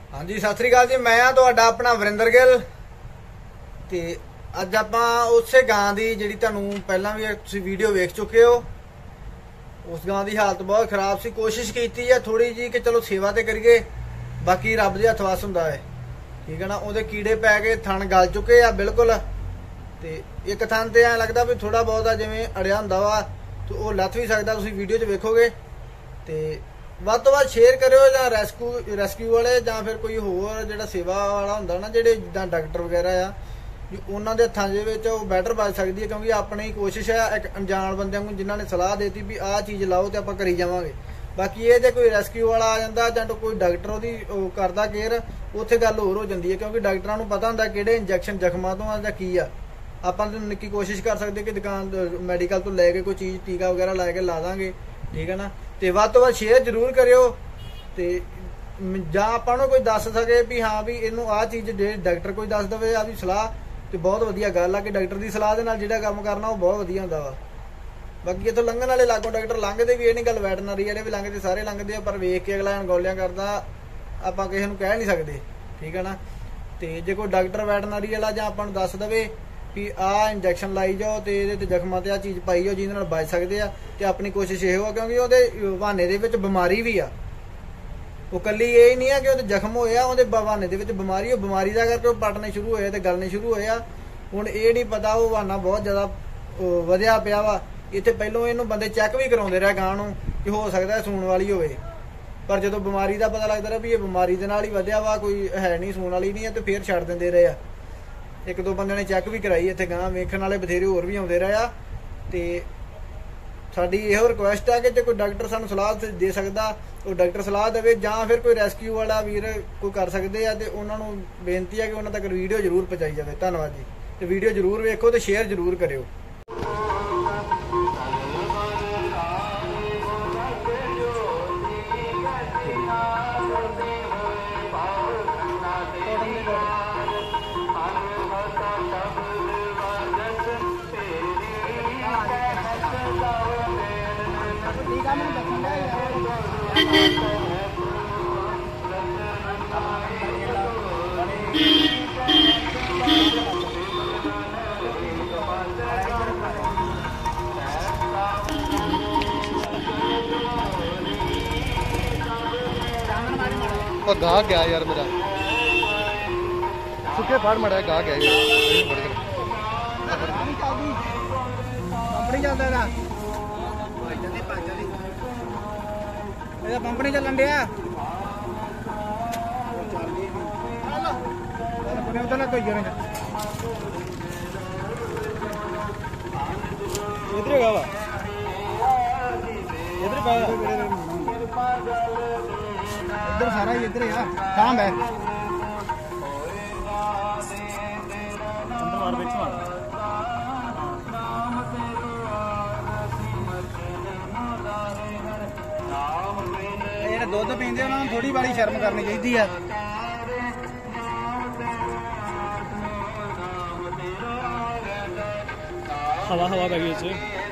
हाँ जी, सत श्री अकाल जी। मैं हाँ तुहाडा अपना वरिंदर गिल ते अज आपां उसे गां दी जिहड़ी तुहानूं पहलां भी तुसीं वीडियो वेख चुके हो। उस गां दी हालत बहुत खराब सी। कोशिश कीती है थोड़ी जी कि चलो सेवा ते करिए, बाकी रब दे हत्थ वस हुंदा है, ठीक है ना। उहदे कीड़े पै गए, थण गल चुके आ बिल्कुल। ते एक थण ते ऐ लगदा भी थोड़ा बहुत जिवें अड़िया हुंदा वा, तो वो लथ भी सकदा। तुसीं वीडियो च वेखोगे ते ਵੱਧ ਤੋਂ ਵੱਧ शेयर करो ਜਾਂ ਰੈਸਕਿਊ वाले ਜਾਂ फिर कोई होर ਜਿਹੜਾ सेवा वाला ਹੁੰਦਾ ਨਾ, ਜਿਹੜੇ ਜਿੱਦਾਂ ਡਾਕਟਰ ਵਗੈਰਾ ਆ, ਉਹਨਾਂ ਦੇ ਹੱਥਾਂ ਦੇ ਵਿੱਚ ਉਹ ਬੈਟਰ ਬਚ ਸਕਦੀ ਹੈ। ਕਿਉਂਕਿ ਆਪਣੀ ਕੋਸ਼ਿਸ਼ ਹੈ ਇੱਕ ਅਣਜਾਣ ਬੰਦਿਆਂ ਨੂੰ ਜਿਨ੍ਹਾਂ ਨੇ ਸਲਾਹ ਦੇਤੀ ਵੀ ਆਹ ਚੀਜ਼ ਲਾਓ ਤੇ ਆਪਾਂ ਕਰੀ ਜਾਵਾਂਗੇ। ਬਾਕੀ ਇਹ ਜੇ ਕੋਈ ਰੈਸਕਿਊ ਵਾਲਾ ਆ ਜਾਂਦਾ ਜਾਂ ਕੋਈ ਡਾਕਟਰ ਉਹਦੀ ਕਰਦਾ ਕੇਅਰ, ਉੱਥੇ ਗੱਲ ਹੋਰ ਹੋ ਜਾਂਦੀ ਹੈ। ਕਿਉਂਕਿ ਡਾਕਟਰਾਂ ਨੂੰ ਪਤਾ ਹੁੰਦਾ ਕਿਹੜੇ ਇੰਜੈਕਸ਼ਨ ਜ਼ਖਮਾਂ ਤੋਂ ਆ ਜਾਂ ਕੀ ਆ। ਆਪਾਂ ਤਾਂ ਨਿੱਕੀ ਕੋਸ਼ਿਸ਼ ਕਰ ਸਕਦੇ ਕਿ ਦੁਕਾਨ ਮੈਡੀਕਲ ਤੋਂ ਲੈ ਕੇ ਕੋਈ ਚੀਜ਼ ਟੀਕਾ ਵਗੈਰਾ ਲੈ ਕੇ ਲਾ ਦਾਂਗੇ, ਠੀਕ ਹੈ ਨਾ। ਤੇ ਵੱਧ ਤੋਂ ਵੱਧ ਸ਼ੇਅਰ ਜ਼ਰੂਰ ਕਰਿਓ ਤੇ ਜਾਂ ਆਪਾਂ ਨੂੰ ਕੋਈ ਦੱਸ ਸਕੇ ਵੀ ਹਾਂ ਵੀ ਇਹਨੂੰ ਆਹ ਚੀਜ਼ ਜੇ ਡਾਕਟਰ ਕੋਈ ਦੱਸ ਦੇਵੇ ਆਹ ਦੀ ਸਲਾਹ, ਤੇ ਬਹੁਤ ਵਧੀਆ ਗੱਲ ਆ ਕਿ ਡਾਕਟਰ ਦੀ ਸਲਾਹ ਦੇ ਨਾਲ ਜਿਹੜਾ ਕੰਮ ਕਰਨਾ ਉਹ ਬਹੁਤ ਵਧੀਆ ਹੁੰਦਾ ਵਾ। ਬਾਕੀ ਇੱਥੋਂ ਲੰਘਣ ਵਾਲੇ ਲਾਗੋਂ ਡਾਕਟਰ ਲੰਘਦੇ ਵੀ, ਇਹ ਨਹੀਂ ਗੱਲ ਵੈਟਰਨਰੀ ਜਿਹੜੇ ਵੀ ਲੰਘਦੇ ਸਾਰੇ ਲੰਘਦੇ ਆ, ਪਰ ਵੇਖ ਕੇ ਅਗਲਾ ਅਣਗੌਲਿਆਂ ਕਰਦਾ ਆਪਾਂ ਕਿਸੇ ਨੂੰ ਕਹਿ ਨਹੀਂ ਸਕਦੇ, ਠੀਕ ਹੈ ਨਾ। ਤੇ ਜੇ ਕੋਈ ਡਾਕਟਰ ਵੈਟਰਨਰੀ ਵਾਲਾ ਜਾਂ ਆਪਾਂ ਨੂੰ ਦੱਸ ਦੇਵੇ भी आ इंजैक्शन लाई जाओ तो ये जख्मां ते आ चीज़ पाई जाओ जिहदे नाल बच सकते हैं, तो अपनी कोशिश ये हो, क्योंकि वो बहाने दे विच बीमारी भी आ। वो कल्ली ये नहीं है कि वो जख्म होया उहदे बहाने दे विच बीमारी, बीमारी दा करके पटने शुरू होए ते गलने शुरू होए। हुण ये नहीं पता वो बहाना बहुत ज़्यादा वधिया पिया वा। इत्थे पहलों इहनूं बंदे चैक भी कराउंदे रहे गां नूं कि हो सकदा है सूण वाली होवे, पर जदों बीमारी दा पता लगदा रहा भी ये बीमारी दे नाल ही वधिया वा, कोई है नहीं सूण वाली नहीं है, तो फिर छड्ड दिंदे रहे आ। एक दो बंदे ने चैक भी कराई इत्थे गां, वेखण वाले बथेरे होर भी आउंदे रहे आ। ते साडी इहो रिक्वेस्ट है कि जे कोई डॉक्टर सानूं सलाह दे सकदा वो डॉक्टर सलाह देवे, जां फिर कोई रैसक्यू वाला वीर कोई कर सकदे आ, ते उहनां नूं बेनती है कि उहनां तक वीडियो जरूर पहुंचाई जावे। धन्नवाद जी। ते वीडियो जरूर वेखो ते शेयर जरूर करियो। गा गया यार मेरा सुखे फाड़ मड़ा गा गया पंप नहीं चलन दिया इधर वा इधर सारा ही इधर है काम है अंदर मार बेच मार ये दुध पींदे उन्होंने थोड़ी बड़ी शर्म करनी चाहिए है। हवा हवा पै गई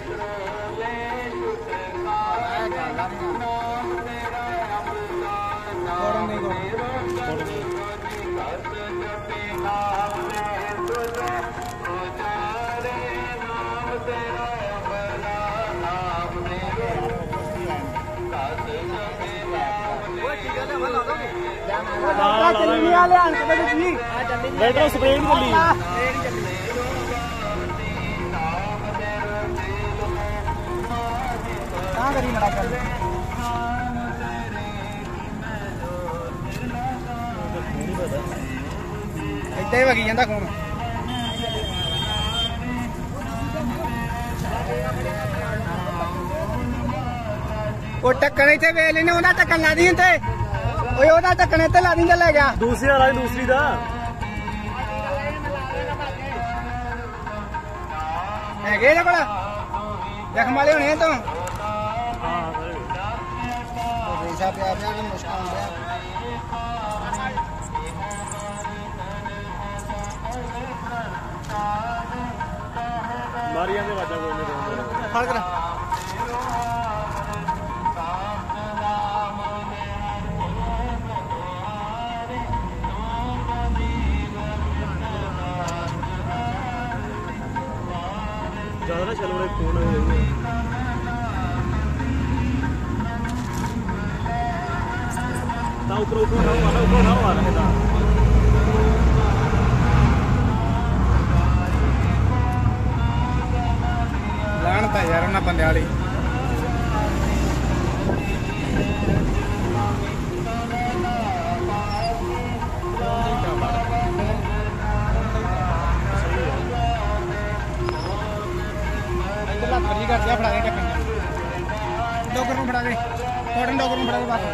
स्प्रे नहीं करी मड़ा कर इतना ही वगी जाता खून। वो टक्कन इतने वे लेने उन्हें टक्कन ला दी ते ओदा टक्कन इतने ला दी ले गया दूसरी वाला दूसरी दा है गे ना कोला जख्म वाले होने तो रेशा पे आ गया मुश्किल हो गया। मारिया दे वाजा कोई नहीं फड़ कर ना चलो फोन ऊपर ऊपर उठाओ आ रहा है ਲਾਣਤਾ ਯਾਰ ਉਹਨਾਂ ਬੰਦਿਆਂ ਵਾਲੀ ਲੱਤ ਵਰਗੀ ਕਰਦੇ ਆ ਫੜਾ ਦੇ ਟੱਕਣ ਡੋਗਰ ਨੂੰ ਫੜਾ ਦੇ ਕੋਟਨ ਡੋਗਰ ਨੂੰ ਫੜਾ ਦੇ ਬਸ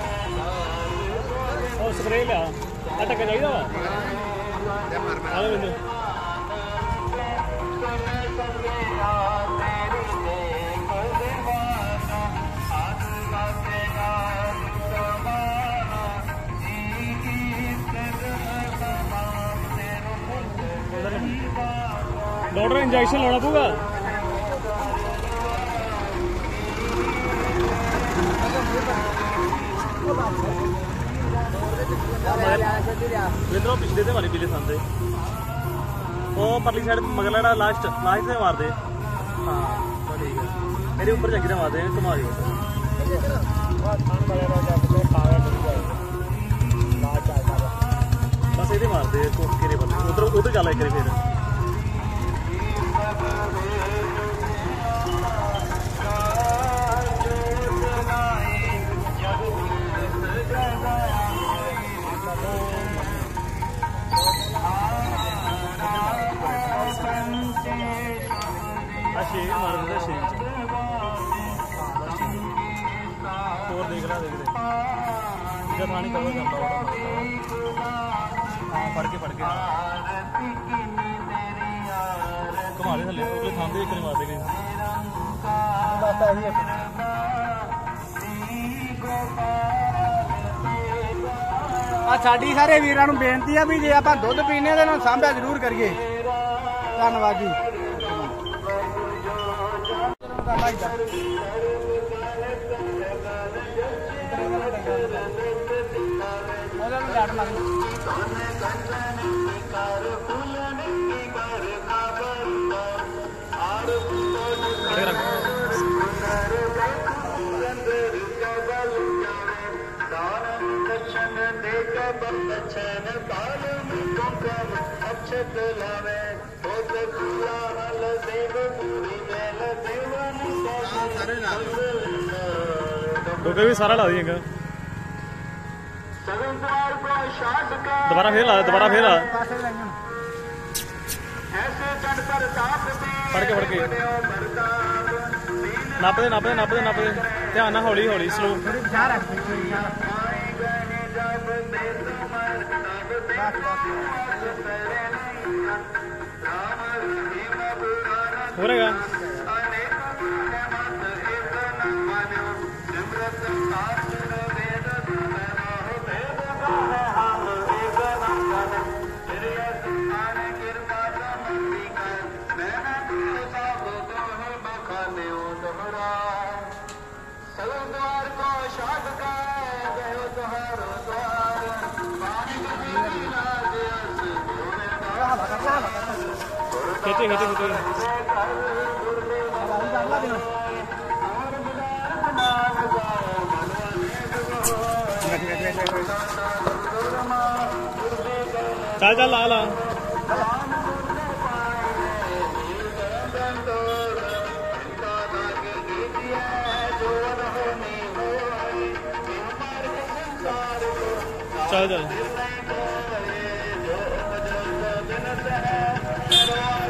ਉਹ ਸਪਰੇਅ ਲਿਆ ਆ ਟੱਕਾ ਚਾਹੀਦਾ ਵਾ ਆ ਲੈ ਮੈਨੂੰ डॉक्टर इंजेक्शन लाना पऊगा इधरों पिछले से मारी पीले सन से वो परली साइड मगला लास्ट से मार दे हाँ ठीक है मेरे ऊपर जाके मार दे घुमा दियो बस ये मार दे केरे पर उधर उधर चल एक फिर शेर मार देता शेर और देख रहा जब पानी कवर करता हाँ फड़ के घुमा दे थले थांबे एक मार दे ਸਾਡੀ ਸਾਰੇ ਵੀਰਾਂ ਨੂੰ ਬੇਨਤੀ ਆ ਵੀ ਜੇ ਆਪਾਂ ਦੁੱਧ ਪੀਨੇ ਤੇ ਨਾ ਸਾਂਭਿਆ ਜ਼ਰੂਰ ਕਰੀਏ ਧੰਨਵਾਦ ਜੀ डोके भी सारा ला दिएगा दोबारा फिर ला फड़ के नप दे ध्यान ना हौली हौली स्लो हो रहेगा खींचे चल ला चल